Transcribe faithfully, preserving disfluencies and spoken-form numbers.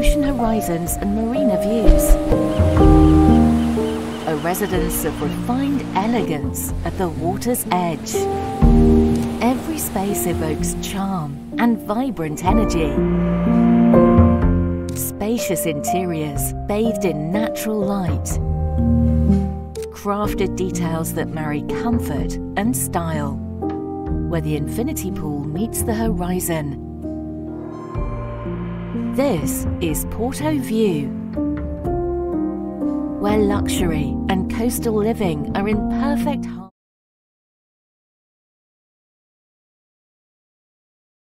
ocean horizons and marina views. A residence of refined elegance at the water's edge. Every space evokes charm and vibrant energy. Spacious interiors bathed in natural light. Crafted details that marry comfort and style, where the infinity pool meets the horizon. This is Porto View, where luxury and coastal living are in perfect harmony.